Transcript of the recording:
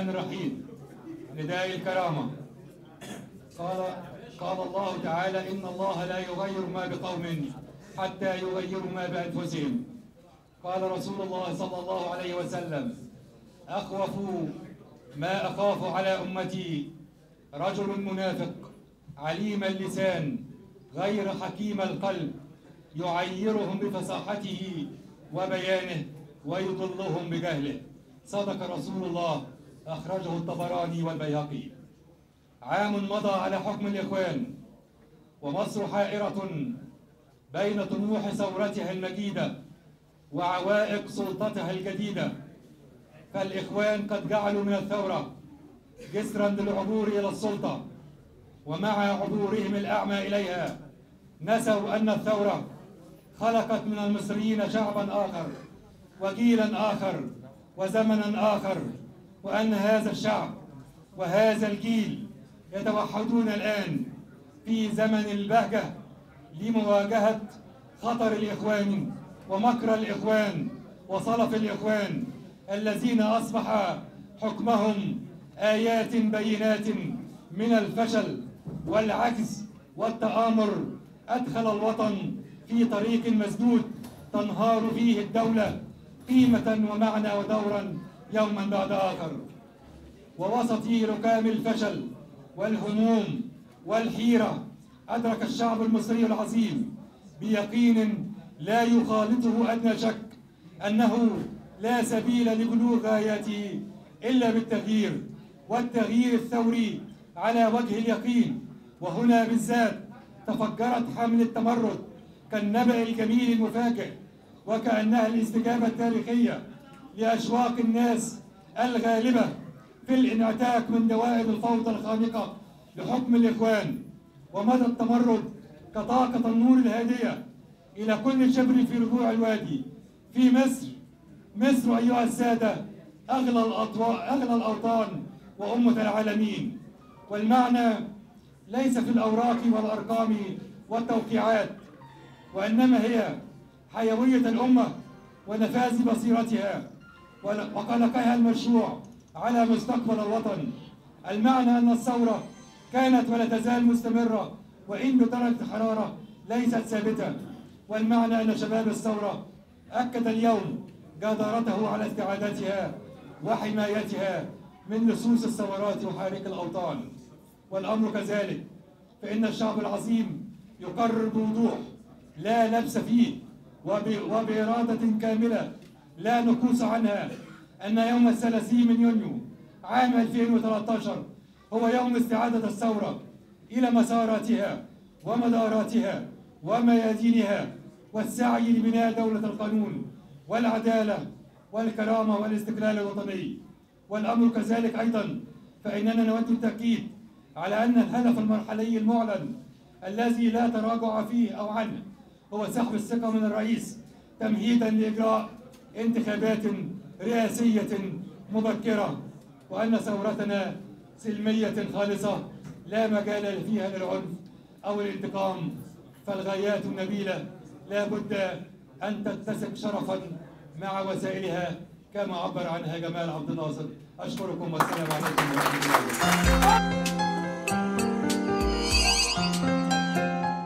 الرحيم. نداء الكرامة. قال الله تعالى: إن الله لا يغير ما بقوم حتى يغيروا ما بأنفسهم. قال رسول الله صلى الله عليه وسلم: أخوف ما أخاف على أمتي رجل منافق عليم اللسان غير حكيم القلب يعيرهم بفصاحته وبيانه ويضلهم بجهله. صدق رسول الله، أخرجه الطبراني والبيهقي. عام مضى على حكم الإخوان، ومصر حائرة بين طموح ثورتها المجيدة وعوائق سلطتها الجديدة. فالإخوان قد جعلوا من الثورة جسرا للعبور إلى السلطة، ومع عبورهم الأعمى إليها نسوا أن الثورة خلقت من المصريين شعبا آخر وجيلا آخر وزمنا آخر، وأن هذا الشعب وهذا الجيل يتوحدون الآن في زمن البهجة لمواجهة خطر الإخوان ومكر الإخوان وصلف الإخوان الذين أصبح حكمهم آيات بينات من الفشل والعجز والتآمر. أدخل الوطن في طريق مسدود تنهار فيه الدولة قيمة ومعنى ودورا يوما بعد آخر. ووسط ركام الفشل والهموم والحيرة أدرك الشعب المصري العظيم بيقين لا يخالطه أدنى شك أنه لا سبيل لبلوغ غاياته إلا بالتغيير، والتغيير الثوري على وجه اليقين. وهنا بالذات تفجرت حملة تمرد كالنبأ الجميل المفاجئ، وكأنها الاستجابة التاريخية لأشواق الناس الغالبة في الانعتاق من دوائر الفوضى الخانقة لحكم الإخوان. ومدى التمرد كطاقة النور الهادية إلى كل شبر في ربوع الوادي في مصر. مصر أيها السادة أغلى الأوطان وأمة العالمين، والمعنى ليس في الأوراق والأرقام والتوقيعات، وإنما هي حيوية الأمة ونفاذ بصيرتها وقلقها المشروع على مستقبل الوطن. المعنى أن الثورة كانت ولا تزال مستمرة، وإن بدرجة حرارة ليست ثابتة. والمعنى أن شباب الثورة أكد اليوم جدارته على استعادتها وحمايتها من لصوص الثورات وحريق الأوطان. والأمر كذلك، فإن الشعب العظيم يقرر بوضوح لا لبس فيه وبإرادة كاملة لا نقوص عنها أن يوم 30 من يونيو عام 2013 هو يوم استعادة الثورة إلى مساراتها ومداراتها وميادينها والسعي لبناء دولة القانون والعدالة والكرامة والاستقلال الوطني. والأمر كذلك أيضا، فإننا نود التأكيد على أن الهدف المرحلي المعلن الذي لا تراجع فيه أو عنه هو سحب الثقة من الرئيس تمهيدا لإجراء انتخابات رئاسية مبكرة، وأن ثورتنا سلمية خالصة لا مجال فيها للعنف أو الانتقام. فالغايات النبيلة لا بد أن تتسق شرفا مع وسائلها كما عبر عنها جمال عبد الناصر. أشكركم والسلام عليكم ورحمة الله.